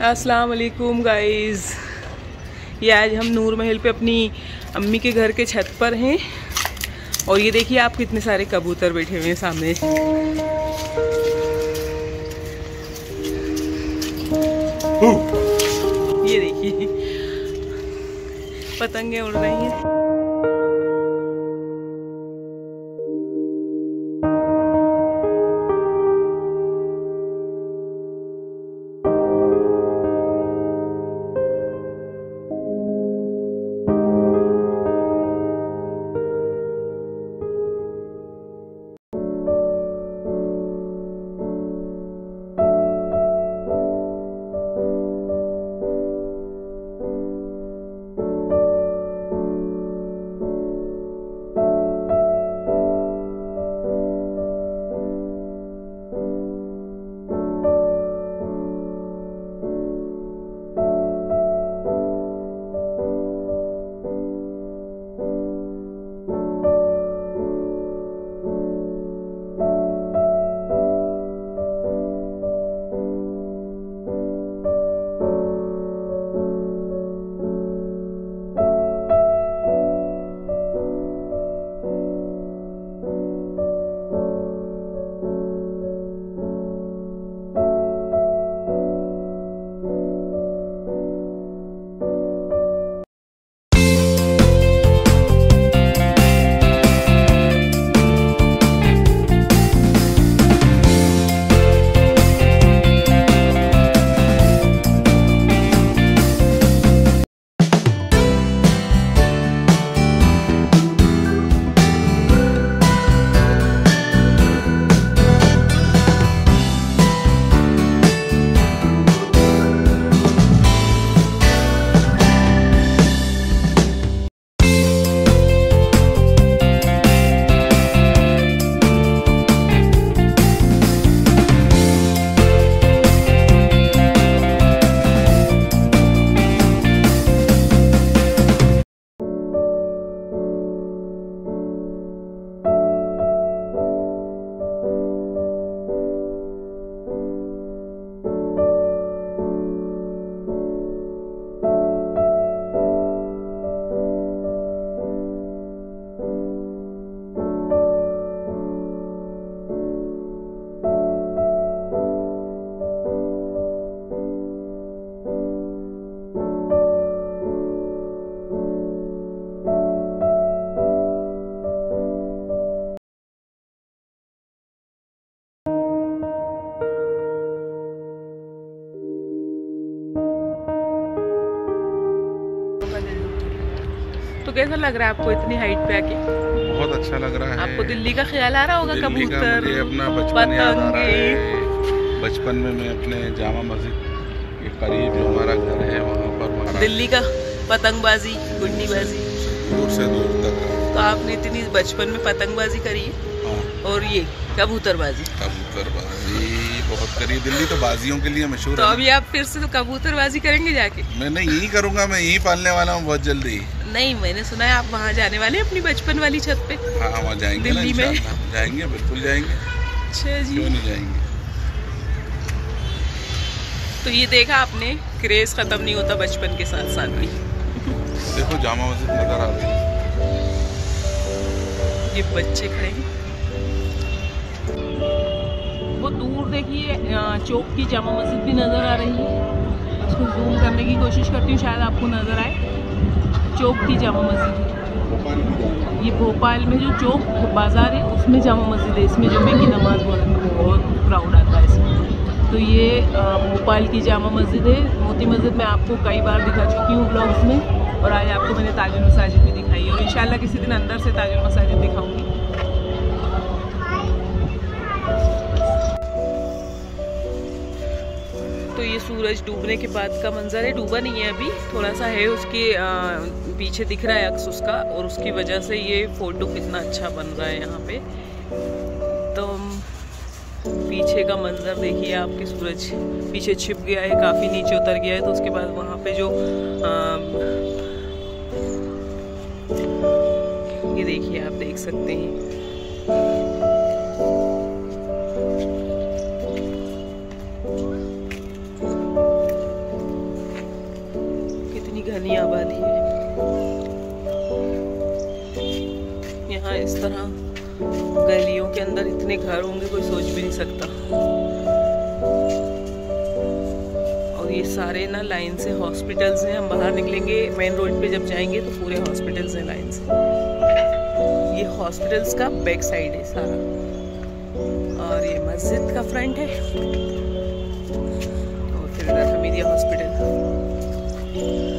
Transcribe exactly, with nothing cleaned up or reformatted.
अस्सलाम वालेकुम गाइस। ये आज हम नूर महल पे अपनी अम्मी के घर के छत पर हैं और ये देखिए आप कितने सारे कबूतर बैठे हुए हैं सामने। ये देखिए पतंगे उड़ रही हैं। तो कैसा लग रहा है आपको इतनी हाइट पे आके? बहुत अच्छा लग रहा है। आपको दिल्ली का ख्याल आ रहा होगा? कबूतर, अपना बचपन याद आ रहा है। बचपन में मैं अपने जामा मस्जिद के करीब जो हमारा घर है वहाँ पर दिल्ली का पतंगबाजी, गुंडीबाजी दूर से दूर तक। तो आपने इतनी बचपन में पतंगबाजी करी है? हाँ। और ये कबूतरबाजी कबूतरबाजी बहुत करी। दिल्ली तो बाजियों के लिए मशहूर तो है। अभी आप फिर से तो कबूतरबाजी करेंगे जाके? मैं नहीं यही करूँगा, मैं यही पालने वाला हूँ बहुत जल्दी। नहीं, मैंने सुना है आप वहाँ जाने वाले अपनी बचपन वाली छत पे। हाँ वहाँ जाएंगे दिल्ली में जाएंगे, बिल्कुल जाएंगे। अच्छा जी, क्यों नहीं जाएंगे। तो ये देखा आपने, क्रेज खत्म नहीं होता बचपन के साथ साथ भी। देखो जामा मस्जिद नजर आ रही है, ये बच्चे खड़े हैं। वो दूर देखिए चौक की जामा मस्जिद भी नजर आ रही है। उसको जूम करने की कोशिश करती हूँ, शायद आपको नजर आए। चौक की जामा मस्जिद, ये भोपाल में जो चौक बाजार है उसमें जामा मस्जिद है। इसमें जुम्मे की नमाज बहुत क्राउड आता है इसमें। तो ये भोपाल की जामा मस्जिद है। मोती मस्जिद मैं आपको कई बार दिखा चुकी हूँ ब्लॉग्स में, और आज आपको मैंने ताजुल मसाजिद भी दिखाई है और इंशाल्लाह किसी दिन अंदर से ताजुल मसाजिद दिखाऊंगी। तो ये सूरज डूबने के बाद का मंजर है। डूबा नहीं है अभी, थोड़ा सा है उसके आ, पीछे दिख रहा है अक्स उसका, और उसकी वजह से ये फोटो कितना अच्छा बन रहा है यहाँ पे। तो पीछे का मंजर देखिए आपके, सूरज पीछे छिप गया है, काफ़ी नीचे उतर गया है। तो उसके बाद वहाँ पे जो आ, ये देखिए आप देख सकते हैं घनी आबादी है। यहाँ इस तरह गलियों के अंदर इतने घर होंगे कोई सोच भी नहीं सकता। और ये सारे ना लाइन से हॉस्पिटल्स हैं। हम बाहर निकलेंगे मेन रोड पे जब जाएंगे तो पूरे हॉस्पिटल्स हैं लाइन से। ये हॉस्पिटल्स का बैक साइड है सारा, और ये मस्जिद का फ्रंट है, और फिर इधर हमीदिया हॉस्पिटल।